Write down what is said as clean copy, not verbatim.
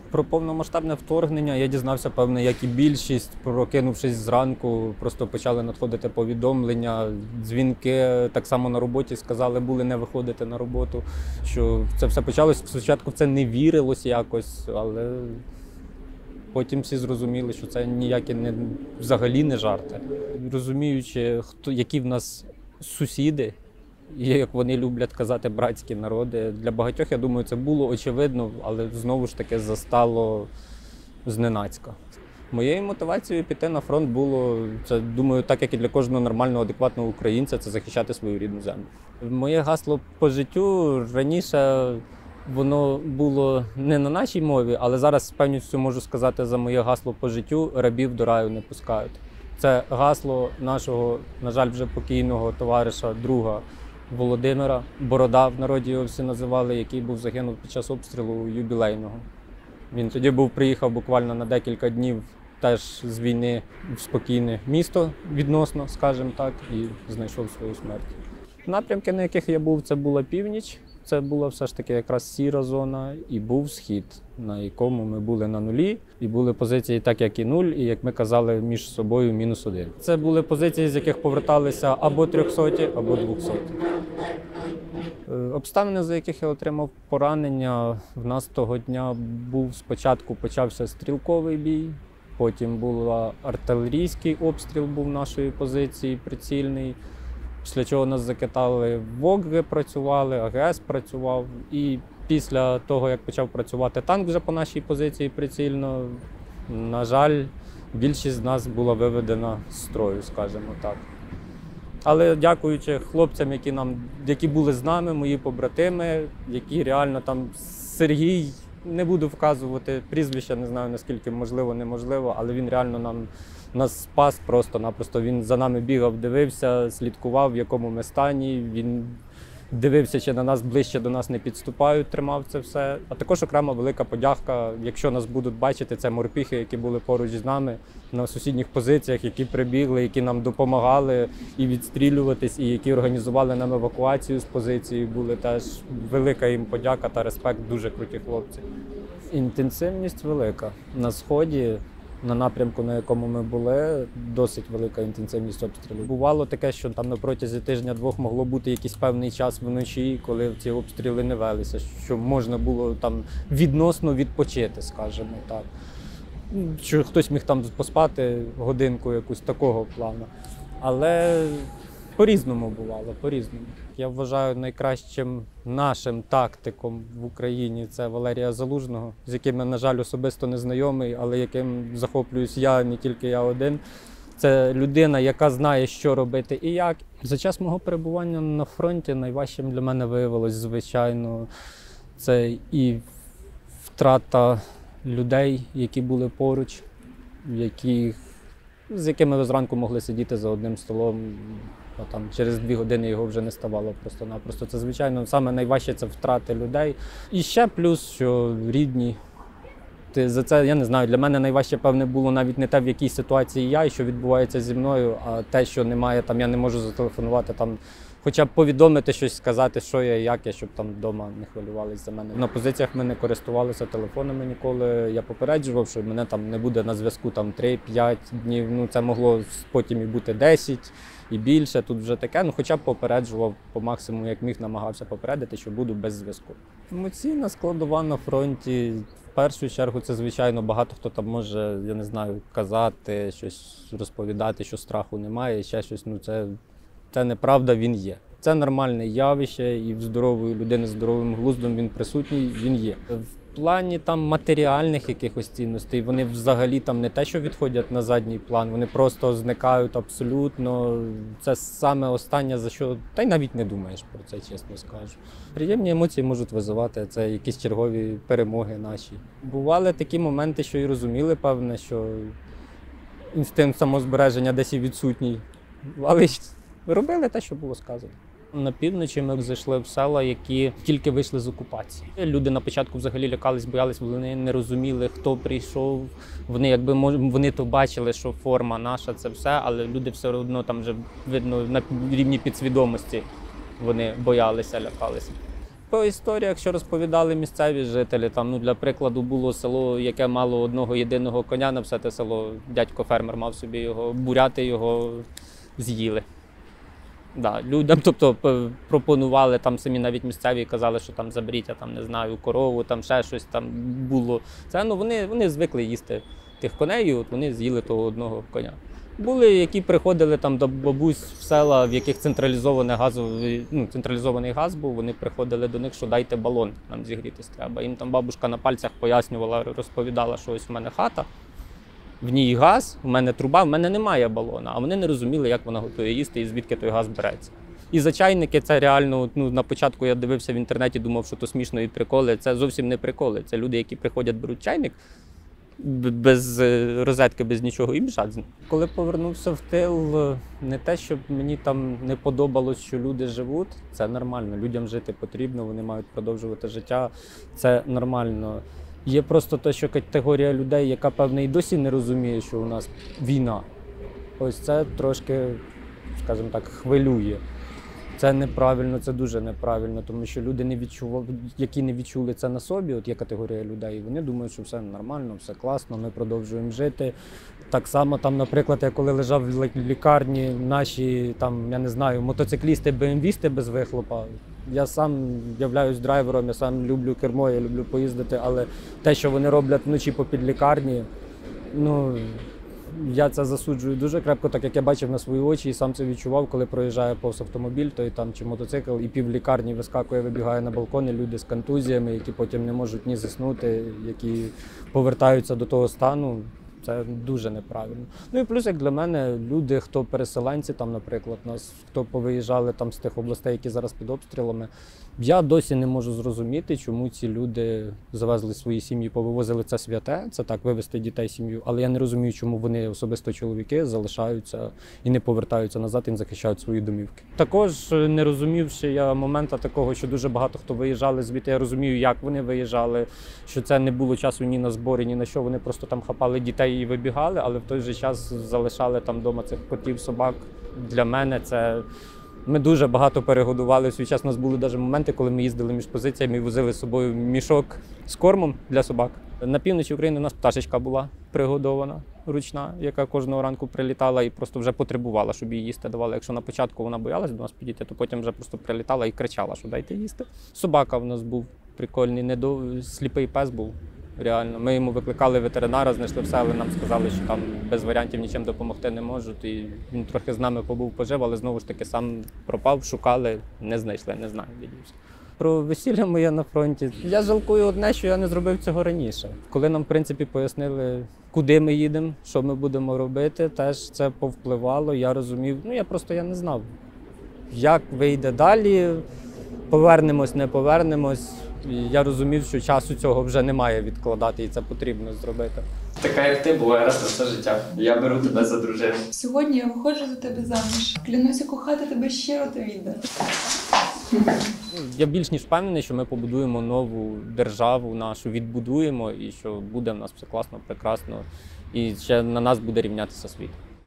Про повномасштабне вторгнення я дізнався, певне, як і більшість, прокинувшись зранку, просто почали надходити повідомлення, дзвінки, так само на роботі сказали, були не виходити на роботу, що це все почалось. Спочатку в це не вірилось якось, але потім всі зрозуміли, що це ніякі взагалі не жарти. Розуміючи, які в нас сусіди, і, як вони люблять казати, братські народи. Для багатьох, я думаю, це було очевидно, але знову ж таки застало зненацька. Моєю мотивацією піти на фронт було, це, думаю, так як і для кожного нормального, адекватного українця, це захищати свою рідну землю. Моє гасло по життю раніше воно було не на нашій мові, але зараз з певністю можу сказати за моє гасло по життю «Рабів до раю не пускають». Це гасло нашого, на жаль, вже покійного товариша, друга Володимира, Борода в народі його всі називали, який був загинув під час обстрілу юбілейного. Він тоді приїхав буквально на декілька днів теж з війни в спокійне місто відносно, скажімо так, і знайшов свою смерть. Напрямки, на яких я був, це була північ, це була все ж таки якраз сіра зона, і був схід, на якому ми були на нулі, і були позиції так, як і нуль, і, як ми казали, між собою -1. Це були позиції, з яких поверталися або 300-ті, або 200-ті. Обставини, за яких я отримав поранення, в нас того дня спочатку почався стрілковий бій, потім був артилерійський обстріл був нашої позиції, прицільний. Після чого нас закидали, ВОГи працювали, АГС працював. І після того, як почав працювати танк вже по нашій позиції прицільно, на жаль, більшість з нас була виведена з строю, скажімо так. Але дякуючи хлопцям, які були з нами, мої побратими, які реально там, Сергій, не буду вказувати прізвища, не знаю наскільки можливо, неможливо, але він реально нас спас просто-напросто. Він за нами бігав, дивився, слідкував, в якому ми стані. Він дивився, чи на нас ближче до нас не підступають, тримав це все. А також окрема велика подяка, якщо нас будуть бачити, це морпіхи, які були поруч з нами на сусідніх позиціях, які прибігли, які нам допомагали і відстрілюватись, і які організували нам евакуацію з позиції. Були теж велика їм подяка та респект, дуже круті хлопці. Інтенсивність велика. На сході, на напрямку, на якому ми були, досить велика інтенсивність обстрілів. Бувало таке, що там на протязі тижня-двох могло бути якийсь певний час вночі, коли ці обстріли не велися, що можна було там відносно відпочити, скажімо так. Що хтось міг там поспати годинку якусь такого плану. Але по-різному бувало, по-різному. Я вважаю найкращим нашим тактиком в Україні це Валерія Залужного, з яким я, на жаль, особисто не знайомий, але яким захоплююсь я, не тільки я один. Це людина, яка знає, що робити і як. За час мого перебування на фронті найважчим для мене виявилось, звичайно, це і втрата людей, які були поруч, з якими ви зранку могли сидіти за одним столом, а там через 2 години його вже не ставало просто-напросто. Це, звичайно, саме найважче – це втрати людей. І ще плюс, що рідні. За це, я не знаю, для мене найважче, певне, було навіть не те, в якій ситуації я і що відбувається зі мною, а те, що немає, там я не можу зателефонувати, там, хоча б повідомити щось, сказати, що я і як я, щоб там вдома не хвилювалися за мене. На позиціях ми не користувалися телефонами ніколи. Я попереджував, що мене там не буде на зв'язку 3-5 днів. Ну, це могло потім і бути 10 і більше. Тут вже таке, хоча б попереджував по максимуму, як міг, намагався попередити, що буду без зв'язку. Емоційна складова на фронті. В першу чергу це, звичайно, багато хто там може, я не знаю, казати, щось розповідати, що страху немає, ще щось. Це неправда, він є. Це нормальне явище, і в здорової людини з здоровим глуздом він присутній, він є. В плані там матеріальних якихось цінностей, вони взагалі там не те, що відходять на задній план, вони просто зникають абсолютно. Це саме останнє, за що, та й навіть не думаєш про це, чесно скажу. Приємні емоції можуть визивати, це якісь чергові перемоги наші. Бували такі моменти, що і розуміли, певне, що інстинкт самозбереження десь і відсутній, але робили те, що було сказано. На півночі ми зайшли в села, які тільки вийшли з окупації. Люди на початку взагалі лякались, боялись, вони не розуміли, хто прийшов. Вони то бачили, що форма наша, це все, але люди все одно там вже видно на рівні підсвідомості вони боялися, лякалися. По історіях, що розповідали місцеві жителі, там, для прикладу, було село, яке мало одного єдиного коня на все те село. Дядько-фермер мав собі його, буряти його з'їли. Да, людям, тобто, пропонували там самі навіть місцеві, казали, що там заберіть, я там не знаю, корову, там ще щось там було. Це, вони звикли їсти тих коней, і от вони з'їли того одного коня. Були, які приходили там до бабусь в села, в яких централізований газ був, вони приходили до них, що дайте балон, нам зігрітись треба. Їм там бабушка на пальцях пояснювала, розповідала, що ось в мене хата, в ній газ, в мене труба, в мене немає балона, а вони не розуміли, як вона готує їсти і звідки той газ береться. І за чайники це реально, на початку я дивився в інтернеті, думав, що то смішно і приколи. Це зовсім не приколи, це люди, які приходять, беруть чайник, без розетки, без нічого і біжать з ним. Коли повернувся в тил, не те, щоб мені там не подобалось, що люди живуть, це нормально, людям жити потрібно, вони мають продовжувати життя, це нормально. Є просто те, що категорія людей, яка, певне, і досі не розуміє, що у нас війна. Ось це трошки, скажімо так, хвилює. Це неправильно, це дуже неправильно, тому що люди, які не відчули це на собі, от є категорія людей, вони думають, що все нормально, все класно, ми продовжуємо жити. Так само, там, наприклад, я коли лежав в лікарні, наші, там, я не знаю, мотоциклісти, БМВісти без вихлопа, я сам являюсь драйвером, я сам люблю кермо, я люблю поїздити, але те, що вони роблять вночі попід лікарні, я це засуджую дуже крепко, так як я бачив на свої очі і сам це відчував, коли проїжджає повз автомобіль, той там чи мотоцикл, і пів лікарні вискакує, вибігає на балкони, люди з контузіями, які потім не можуть ні заснути, які повертаються до того стану. Це дуже неправильно. І плюс, як для мене, люди, хто переселенці, там, наприклад, хто повиїжджали там з тих областей, які зараз під обстрілами, я досі не можу зрозуміти, чому ці люди завезли свої сім'ї, повивозили це святе, це так, вивезти дітей, сім'ю, але я не розумію, чому вони, особисто чоловіки, залишаються і не повертаються назад і не захищають свої домівки. Також не розумів ще я моменту такого, що дуже багато хто виїжджали звідти, я розумію, як вони виїжджали, що це не було часу ні на збори, ні на що, вони просто там хапали дітей і вибігали, але в той же час залишали там вдома цих котів, собак. Для мене це... Ми дуже багато перегодували. В свій час у нас були навіть моменти, коли ми їздили між позиціями і возили з собою мішок з кормом для собак. На півночі України у нас пташечка була пригодована, ручна, яка кожного ранку прилітала і просто вже потребувала, щоб їй їсти давали. Якщо на початку вона боялась до нас підійти, то потім вже просто прилітала і кричала, що дайте їсти. Собака в нас був прикольний, сліпий пес був. Реально. Ми йому викликали ветеринара, знайшли все, але нам сказали, що там без варіантів нічим допомогти не можуть. І він трохи з нами побув, пожив, але знову ж таки сам пропав, шукали, не знайшли, не знаю, де дівся. Про весілля моє на фронті. Я жалкую одне, що я не зробив цього раніше. Коли нам, в принципі, пояснили, куди ми їдемо, що ми будемо робити, теж це повпливало, я розумів. Я не знав, як вийде далі, повернемось, не повернемось. Я розумів, що часу цього вже немає відкладати і це потрібно зробити. Така як ти була раз на все життя. Я беру тебе за дружину. Сьогодні я виходжу за тебе заміж. Клянуся кохати тебе щиро та віддано. Я більш ніж впевнений, що ми побудуємо нову державу нашу, відбудуємо і що буде в нас все класно, прекрасно. І ще на нас буде рівнятися світ.